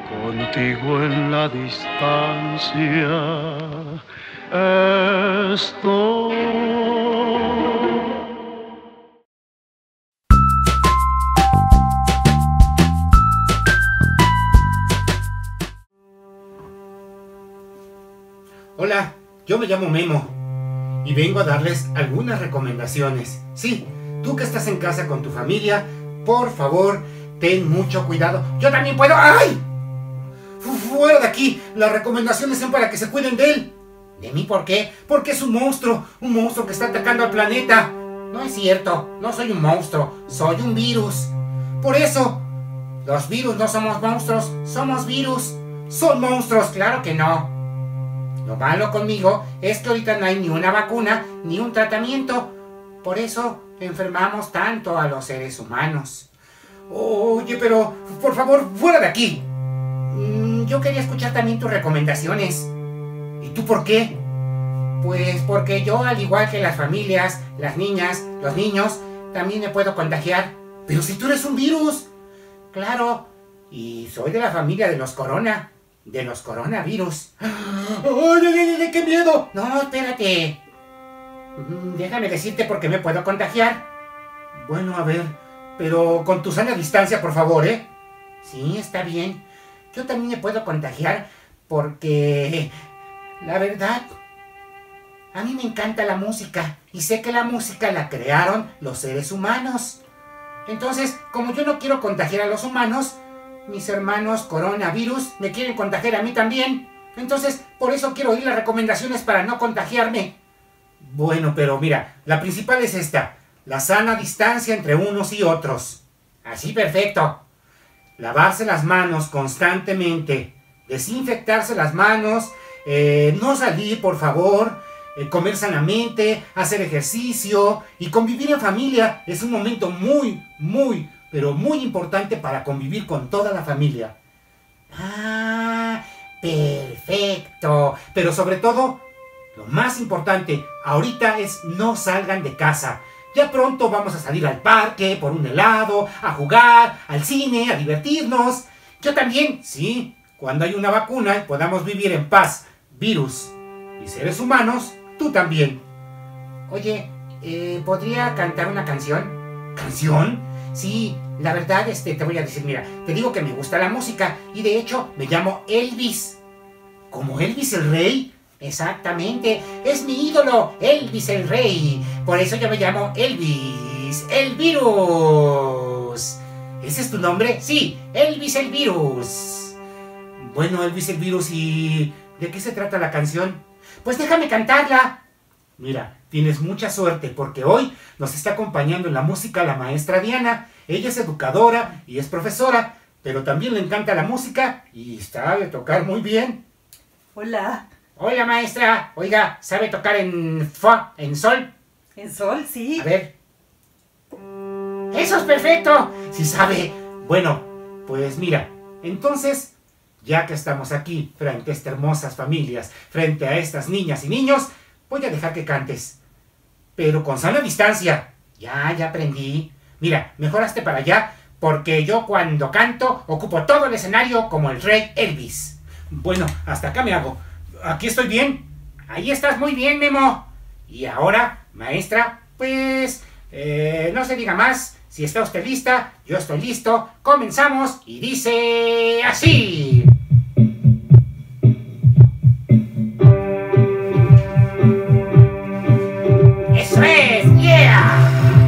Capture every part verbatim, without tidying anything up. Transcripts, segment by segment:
Contigo en la distancia estoy. Hola, yo me llamo Memo y vengo a darles algunas recomendaciones. Sí, tú que estás en casa con tu familia, por favor, ten mucho cuidado. ¡Yo también puedo! ¡Ay! ¡Fuera de aquí! Las recomendaciones son para que se cuiden de él. ¿De mí por qué? Porque es un monstruo, un monstruo que está atacando al planeta. No es cierto, no soy un monstruo, soy un virus. Por eso, los virus no somos monstruos, somos virus. Son monstruos, claro que no. Lo malo conmigo es que ahorita no hay ni una vacuna ni un tratamiento. Por eso enfermamos tanto a los seres humanos. Oye, pero por favor, fuera de aquí. Yo quería escuchar también tus recomendaciones. ¿Y tú por qué? Pues porque yo, al igual que las familias, las niñas, los niños, también me puedo contagiar. Pero si tú eres un virus. Claro, y soy de la familia de los corona. De los coronavirus. ¡Ay, ay, ay, ay, qué miedo! No, espérate. Déjame decirte por qué me puedo contagiar. Bueno, a ver, pero con tu sana distancia, por favor, ¿eh? Sí, está bien. Yo también me puedo contagiar porque, la verdad, a mí me encanta la música y sé que la música la crearon los seres humanos. Entonces, como yo no quiero contagiar a los humanos, mis hermanos coronavirus me quieren contagiar a mí también. Entonces, por eso quiero oír las recomendaciones para no contagiarme. Bueno, pero mira, la principal es esta: la sana distancia entre unos y otros. Así, perfecto. Lavarse las manos constantemente, desinfectarse las manos, eh, no salir, por favor, eh, comer sanamente, hacer ejercicio y convivir en familia. Es un momento muy, muy, pero muy importante para convivir con toda la familia. Ah, perfecto. Pero sobre todo, lo más importante ahorita es no salgan de casa. Ya pronto vamos a salir al parque, por un helado, a jugar, al cine, a divertirnos. Yo también, sí, cuando hay una vacuna y podamos vivir en paz, virus y seres humanos, tú también. Oye, eh, ¿podría cantar una canción? ¿Canción? Sí, la verdad, este, te voy a decir, mira, te digo que me gusta la música y de hecho me llamo Elvis. ¿Como Elvis el Rey? Exactamente, es mi ídolo, Elvis el Rey. Por eso yo me llamo Elvis, el virus. ¿Ese es tu nombre? Sí, Elvis el virus. Bueno, Elvis el virus, ¿y de qué se trata la canción? Pues déjame cantarla. Mira, tienes mucha suerte porque hoy nos está acompañando en la música la maestra Diana. Ella es educadora y es profesora, pero también le encanta la música y sabe tocar muy bien. Hola. Hola, maestra. Oiga, ¿sabe tocar en fa, en sol? ¿En sol? Sí. A ver. ¡Eso es perfecto! Sí sabe. Bueno, pues mira, entonces, ya que estamos aquí, frente a estas hermosas familias, frente a estas niñas y niños, voy a dejar que cantes. Pero con sana distancia. Ya, ya aprendí. Mira, mejor hazte para allá, porque yo cuando canto ocupo todo el escenario como el rey Elvis. Bueno, hasta acá me hago. ¿Aquí estoy bien? Ahí estás muy bien, Memo. Y ahora, maestra, pues, eh, no se diga más. Si está usted lista, yo estoy listo. Comenzamos y dice así. ¡Eso es! ¡Yeah!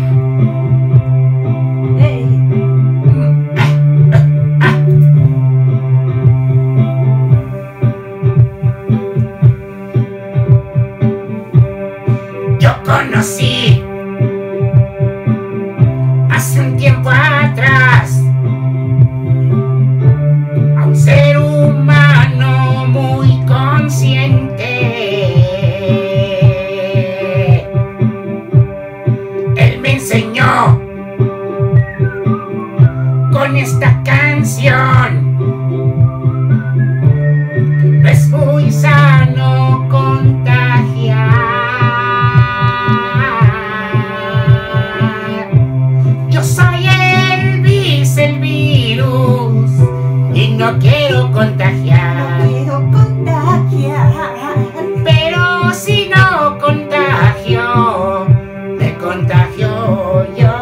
Conocí hace un tiempo atrás a un ser humano muy consciente. Él me enseñó con esta canción que no es muy sano contagiar. no quiero contagiar. No quiero contagiar. Pero si no contagio, me contagio yo.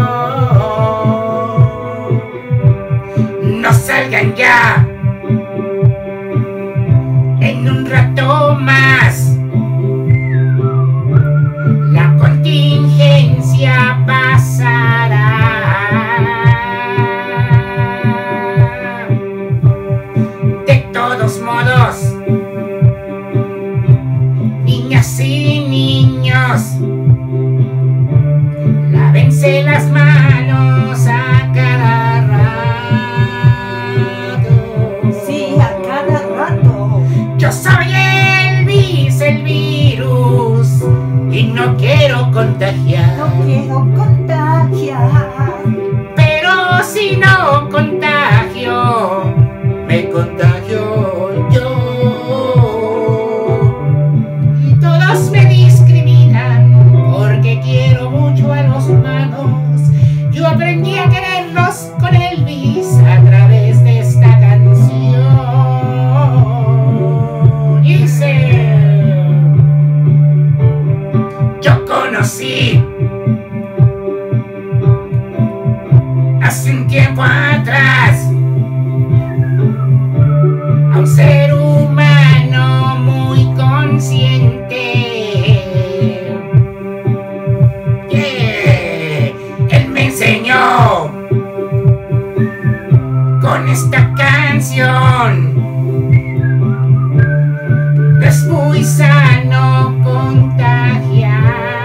No salgan ya. En un rato más la contingencia pasará. De todos modos, niñas y niños, lávense las manos a cada rato. Sí, a cada rato. Yo soy el vis, el virus, y no quiero contagiar. No quiero contagiar. Pero si no contagio, me contagio yo. Y todos me discriminan porque quiero mucho a los humanos. Yo aprendí a quererlos con Elvis a través de esta canción. Dice: yo conocí hace un tiempo atrás a un ser humano muy consciente. Yeah. Él me enseñó con esta canción: no es muy sano contagiar.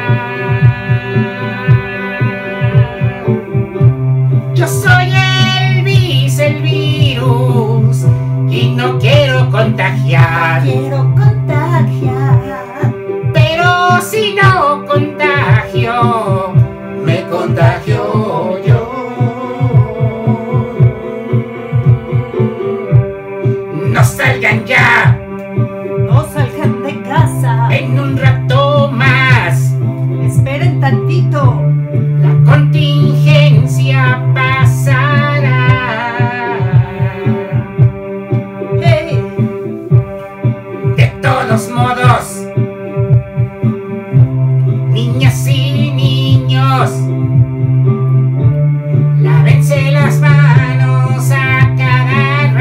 Yo soy Elvis, el virus, y no quiero contagiar. Quiero contagiar. Pero si no contagio, me contagio yo. No salgan ya. No salgan de casa. En un rato más Esperen tantito. la contingencia pasará. Hey, De todos modos, niñas y niños, lávense las manos a cada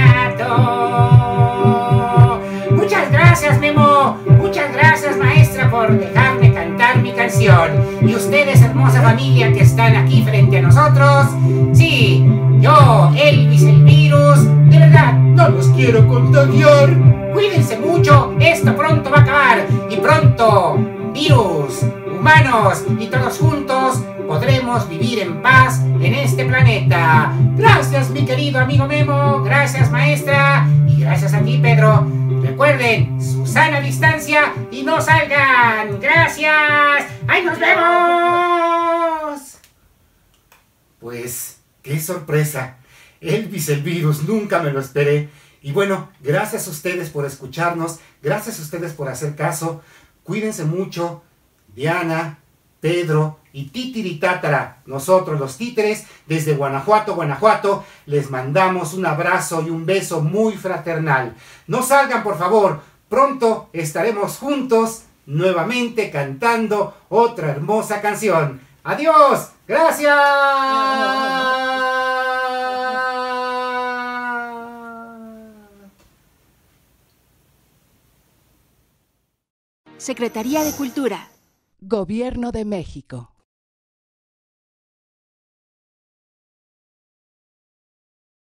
rato. Muchas gracias, Memo. Muchas gracias, maestra, por dejarme cantar mi canción. Y ustedes, hermosa familia que están aquí frente a nosotros, sí, yo, Elvis el virus, de verdad no los quiero contagiar. Cuídense mucho, esto pronto va a acabar. Y pronto, virus, humanos y todos juntos podremos vivir en paz en este planeta. Gracias, mi querido amigo Memo. Gracias, maestra. Y gracias a ti, Pedro. Recuerden, su sana distancia y no salgan. Gracias. ¡Ahí nos vemos! Pues, qué sorpresa. Elvis el virus, nunca me lo esperé. Y bueno, gracias a ustedes por escucharnos. Gracias a ustedes por hacer caso. Cuídense mucho. Diana, Pedro y Titiritátara, nosotros los títeres, desde Guanajuato, Guanajuato, les mandamos un abrazo y un beso muy fraternal. No salgan, por favor. Pronto estaremos juntos nuevamente cantando otra hermosa canción. ¡Adiós! ¡Gracias! Secretaría de Cultura. Gobierno de México.